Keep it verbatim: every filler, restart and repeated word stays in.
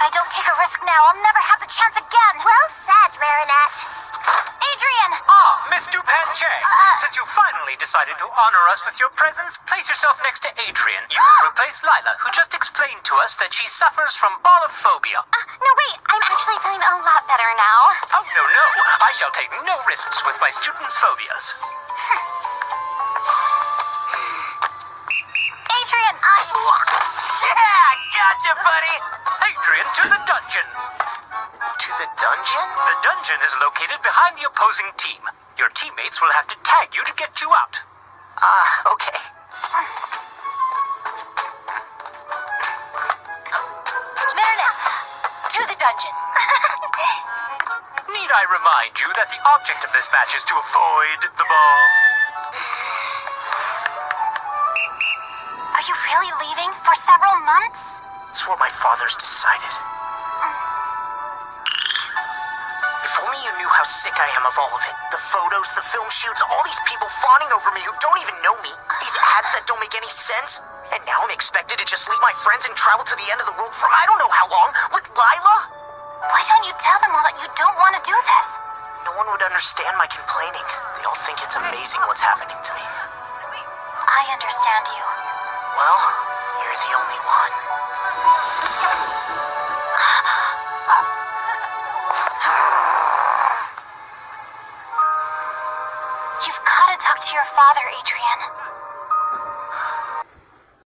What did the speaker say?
I don't take a risk now, I'll never have the chance again. Well said, Marinette. Adrian! Ah, Miss Dupain-Che. Uh, Since you finally decided to honor us with your presence, place yourself next to Adrian. You will replace Lila, who just explained to us that she suffers from ballophobia. Uh, no, wait, I'm actually feeling a lot better now. Oh, no, no. I shall take no risks with my students' phobias. Adrian, I... Yeah, gotcha, buddy. Adrian, to the dungeon. To the dungeon? The dungeon is located behind the opposing team. Your teammates will have to tag you to get you out. Ah, uh, okay. Marinette, to the dungeon. Need I remind you that the object of this match is to avoid the ball? Are you really leaving for several months? It's what my father's decided. If only you knew how sick I am of all of it. The photos, the film shoots, all these people fawning over me who don't even know me. These ads that don't make any sense. And now I'm expected to just leave my friends and travel to the end of the world for I don't know how long with Lila? Why don't you tell them all that you don't want to do this? No one would understand my complaining. They all think it's amazing what's happening to me. I understand you. Well, you're the only one. You've got to talk to your father, Adrian.